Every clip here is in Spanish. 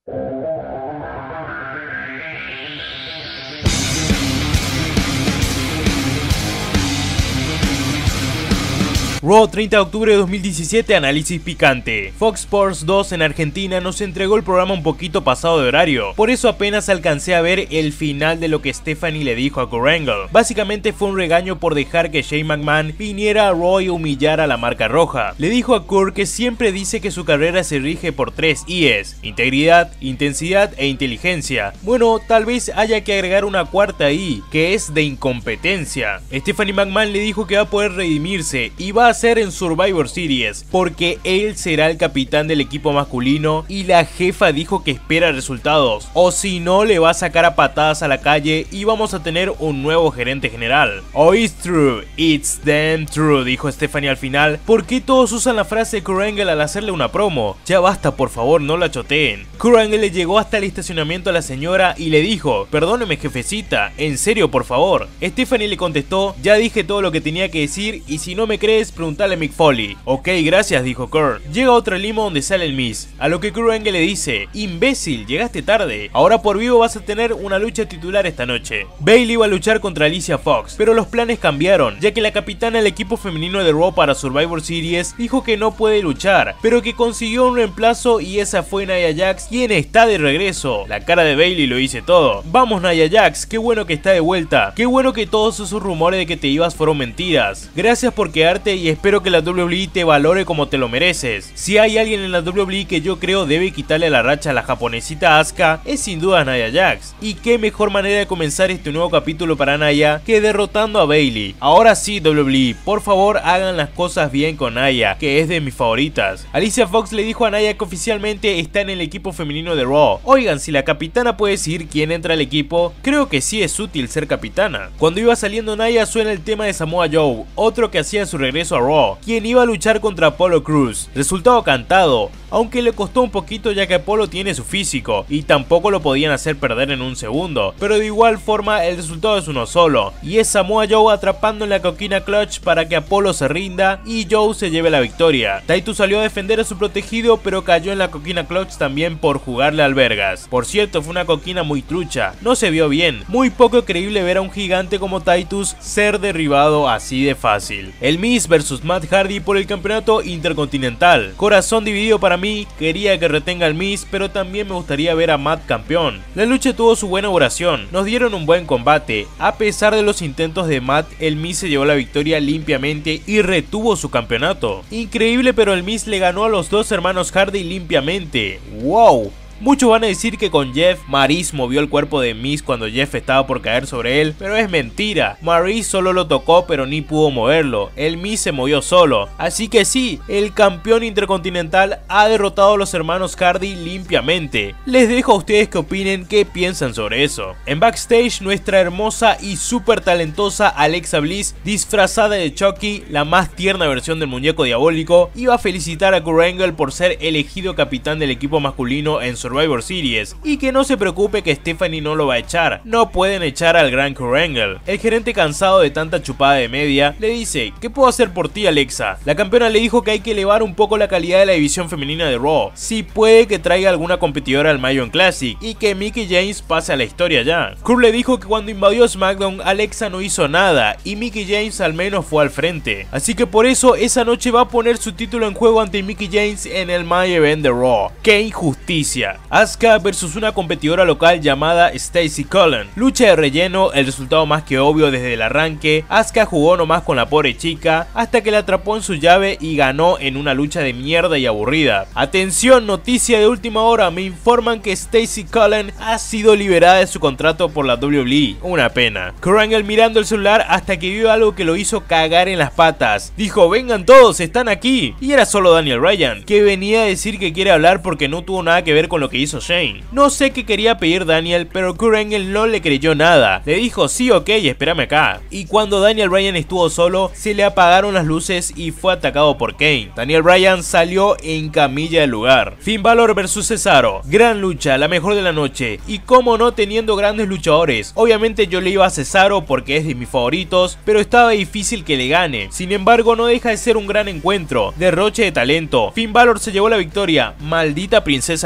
Raw 30 de octubre de 2017, análisis picante. Fox Sports 2 en Argentina nos entregó el programa un poquito pasado de horario, por eso apenas alcancé a ver el final de lo que Stephanie le dijo a Kurt Angle. Básicamente fue un regaño por dejar que Shane McMahon viniera a Raw y humillara a la marca roja. Le dijo a Kurt que siempre dice que su carrera se rige por 3 I's: integridad, intensidad e inteligencia. Bueno, tal vez haya que agregar una cuarta I, que es de incompetencia. Stephanie McMahon le dijo que va a poder redimirse y va a ser en Survivor Series, porque él será el capitán del equipo masculino y la jefa dijo que espera resultados, o si no le va a sacar a patadas a la calle y vamos a tener un nuevo gerente general. Oh, it's true, it's damn true, dijo Stephanie al final. ¿Por qué todos usan la frase de Kurt Angle al hacerle una promo? Ya basta, por favor, no la choteen. Kurt Angle le llegó hasta el estacionamiento a la señora y le dijo: perdóneme, jefecita, en serio, por favor. Stephanie le contestó: ya dije todo lo que tenía que decir y si no me crees, preguntale a Mick Foley. Ok, gracias, dijo Kurt. Llega otra limo donde sale el Miz, a lo que Kurt Angle le dice: imbécil, llegaste tarde, ahora por vivo vas a tener una lucha titular esta noche. Bayley iba a luchar contra Alicia Fox, pero los planes cambiaron, ya que la capitana del equipo femenino de Raw para Survivor Series dijo que no puede luchar, pero que consiguió un reemplazo y esa fue Nia Jax, quien está de regreso. La cara de Bayley lo dice todo. Vamos, Nia Jax, qué bueno que está de vuelta, qué bueno que todos esos rumores de que te ibas fueron mentiras. Gracias por quedarte y espero que la WWE te valore como te lo mereces. Si hay alguien en la WWE que yo creo debe quitarle la racha a la japonesita Asuka, es sin duda Nia Jax. Y qué mejor manera de comenzar este nuevo capítulo para Nia que derrotando a Bayley. Ahora sí, WWE, por favor hagan las cosas bien con Nia, que es de mis favoritas. Alicia Fox le dijo a Nia que oficialmente está en el equipo femenino de Raw. Oigan, si la capitana puede decidir quién entra al equipo, creo que sí es útil ser capitana. Cuando iba saliendo Nia suena el tema de Samoa Joe, otro que hacía su regreso a Raw, quien iba a luchar contra Apollo Crews. Resultado cantado, aunque le costó un poquito ya que Apollo tiene su físico y tampoco lo podían hacer perder en un segundo, pero de igual forma el resultado es uno solo, y es Samoa Joe atrapando en la coquina clutch para que Apollo se rinda y Joe se lleve la victoria. Titus salió a defender a su protegido pero cayó en la coquina clutch también por jugarle al vergas. Por cierto, fue una coquina muy trucha, no se vio bien, muy poco creíble ver a un gigante como Titus ser derribado así de fácil. El Miz versus Matt Hardy por el campeonato intercontinental. Corazón dividido para mí, quería que retenga al Miz, pero también me gustaría ver a Matt campeón. La lucha tuvo su buena duración, nos dieron un buen combate. A pesar de los intentos de Matt, el Miz se llevó la victoria limpiamente y retuvo su campeonato. Increíble, pero el Miz le ganó a los dos hermanos Hardy limpiamente. ¡Wow! Muchos van a decir que con Jeff, Maryse movió el cuerpo de Miz cuando Jeff estaba por caer sobre él, pero es mentira. Maryse solo lo tocó pero ni pudo moverlo, el Miz se movió solo. Así que sí, el campeón intercontinental ha derrotado a los hermanos Hardy limpiamente. Les dejo a ustedes que opinen qué piensan sobre eso. En backstage, nuestra hermosa y súper talentosa Alexa Bliss, disfrazada de Chucky, la más tierna versión del muñeco diabólico, iba a felicitar a Kurt Angle por ser elegido capitán del equipo masculino en Survivor Series, y que no se preocupe que Stephanie no lo va a echar, no pueden echar al gran Kurt Angle. El gerente, cansado de tanta chupada de media, le dice: ¿qué puedo hacer por ti, Alexa? La campeona le dijo que hay que elevar un poco la calidad de la división femenina de Raw, si puede que traiga alguna competidora al Mayon Classic y que Mickie James pase a la historia ya. Kurt le dijo que cuando invadió SmackDown Alexa no hizo nada y Mickie James al menos fue al frente, así que por eso esa noche va a poner su título en juego ante Mickie James en el Main Event de Raw. ¡Qué injusticia! Asuka versus una competidora local llamada Stacy Cullen. Lucha de relleno, el resultado más que obvio desde el arranque. Asuka jugó nomás con la pobre chica hasta que la atrapó en su llave y ganó en una lucha de mierda y aburrida. Atención, noticia de última hora, me informan que Stacy Cullen ha sido liberada de su contrato por la WWE. Una pena. Kurt Angle mirando el celular hasta que vio algo que lo hizo cagar en las patas. Dijo: vengan todos, están aquí. Y era solo Daniel Bryan, que venía a decir que quiere hablar porque no tuvo nada que ver con lo que hizo Shane. No sé qué quería pedir Daniel, pero Kurt Angle no le creyó nada. Le dijo: sí, ok, espérame acá. Y cuando Daniel Bryan estuvo solo, se le apagaron las luces y fue atacado por Kane. Daniel Bryan salió en camilla del lugar. Finn Balor versus Cesaro. Gran lucha, la mejor de la noche. Y como no, teniendo grandes luchadores. Obviamente yo le iba a Cesaro porque es de mis favoritos, pero estaba difícil que le gane. Sin embargo, no deja de ser un gran encuentro. Derroche de talento. Finn Balor se llevó la victoria. Maldita princesa demonio.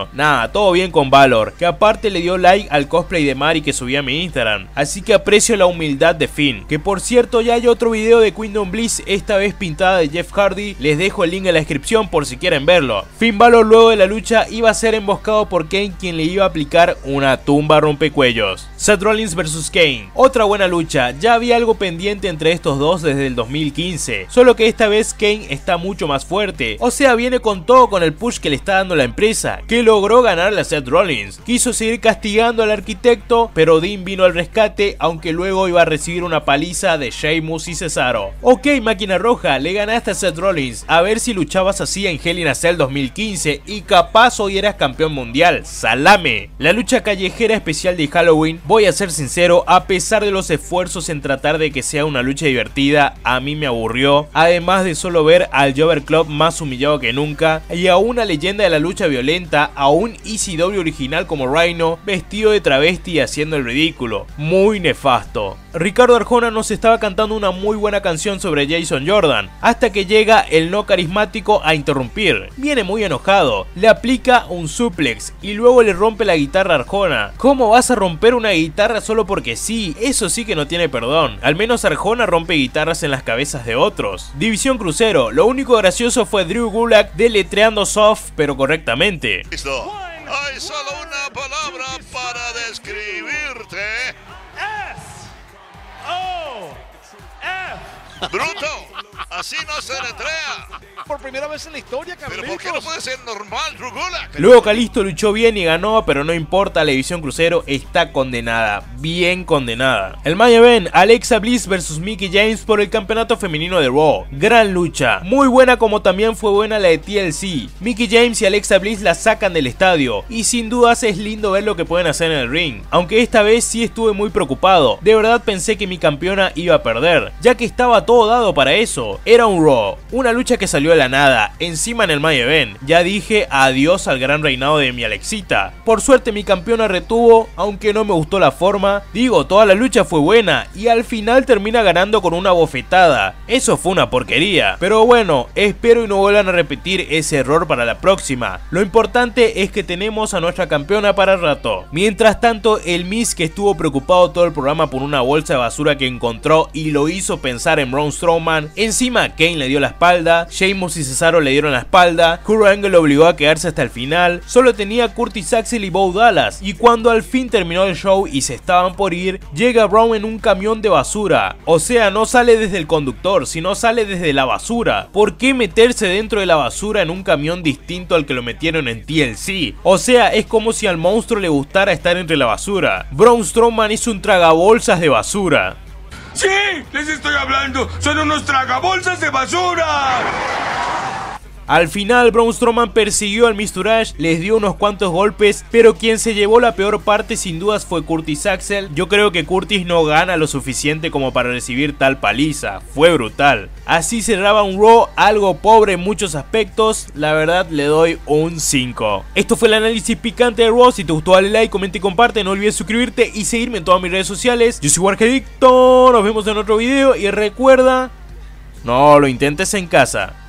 bueno, nada, todo bien con Balor, que aparte le dio like al cosplay de Mari que subí a mi Instagram, así que aprecio la humildad de Finn, que por cierto ya hay otro video de Kingdom Bliss, esta vez pintada de Jeff Hardy, les dejo el link en la descripción por si quieren verlo. Finn Balor luego de la lucha iba a ser emboscado por Kane, quien le iba a aplicar una tumba rompecuellos. Seth Rollins vs Kane, otra buena lucha, ya había algo pendiente entre estos dos desde el 2015, solo que esta vez Kane está mucho más fuerte, o sea viene con todo con el push que le está dando la empresa, que logró ganarle a Seth Rollins. Quiso seguir castigando al arquitecto, pero Dean vino al rescate, aunque luego iba a recibir una paliza de Sheamus y Cesaro. Ok, máquina roja, le ganaste a Seth Rollins, a ver si luchabas así en Hell in a Cell 2015 y capaz hoy eras campeón mundial, salame. La lucha callejera especial de Halloween, voy a ser sincero, a pesar de los esfuerzos en tratar de que sea una lucha divertida, a mí me aburrió, además de solo ver al Jover Club más humillado que nunca, y a una leyenda de la lucha violenta, a un ECW original como Rhino, vestido de travesti y haciendo el ridículo, muy nefasto. Ricardo Arjona nos estaba cantando una muy buena canción sobre Jason Jordan, hasta que llega el no carismático a interrumpir. Viene muy enojado, le aplica un suplex y luego le rompe la guitarra a Arjona. ¿Cómo vas a romper una guitarra solo porque sí? Eso sí que no tiene perdón. Al menos Arjona rompe guitarras en las cabezas de otros. División Crucero, lo único gracioso fue Drew Gulak deletreando soft pero correctamente. Listo. Hay solo una palabra para describirte. S-O-F. Bruto. Así no se letrea. Por primera vez en la historia, Carlitos. Pero ¿por qué no puede ser normal, Drew Gulak? Luego Kalisto luchó bien y ganó, pero no importa, la división crucero está condenada, bien condenada. El main event, Alexa Bliss vs Mickie James por el campeonato femenino de Raw. Gran lucha, muy buena como también fue buena la de TLC. Mickie James y Alexa Bliss la sacan del estadio y sin dudas es lindo ver lo que pueden hacer en el ring. Aunque esta vez sí estuve muy preocupado, de verdad pensé que mi campeona iba a perder, ya que estaba todo dado para eso. Era un Raw, una lucha que salió de la nada, encima en el main event. Ya dije adiós al gran reinado de mi Alexita. Por suerte mi campeona retuvo, aunque no me gustó la forma. Digo, toda la lucha fue buena y al final termina ganando con una bofetada. Eso fue una porquería, pero bueno, espero y no vuelvan a repetir ese error para la próxima. Lo importante es que tenemos a nuestra campeona para el rato. Mientras tanto, el Miz, que estuvo preocupado todo el programa por una bolsa de basura que encontró y lo hizo pensar en Braun Strowman. Encima Kane le dio la espalda, Sheamus y Cesaro le dieron la espalda, Kurt Angle lo obligó a quedarse hasta el final, solo tenía Curtis Axel y Bo Dallas, y cuando al fin terminó el show y se estaban por ir, llega Braun en un camión de basura. O sea, no sale desde el conductor, sino sale desde la basura. ¿Por qué meterse dentro de la basura en un camión distinto al que lo metieron en TLC? O sea, es como si al monstruo le gustara estar entre la basura. Braun Strowman hizo un tragabolsas de basura. ¡Sí! ¡Les estoy hablando! ¡Son unos tragabolsas de basura! Al final Braun Strowman persiguió al Mr. Ash, les dio unos cuantos golpes, pero quien se llevó la peor parte sin dudas fue Curtis Axel. Yo creo que Curtis no gana lo suficiente como para recibir tal paliza, fue brutal. Así cerraba un Raw algo pobre en muchos aspectos, la verdad le doy un 5. Esto fue el análisis picante de Raw. Si te gustó dale like, comenta y comparte, no olvides suscribirte y seguirme en todas mis redes sociales. Yo soy Wargedicto, nos vemos en otro video y recuerda, no lo intentes en casa.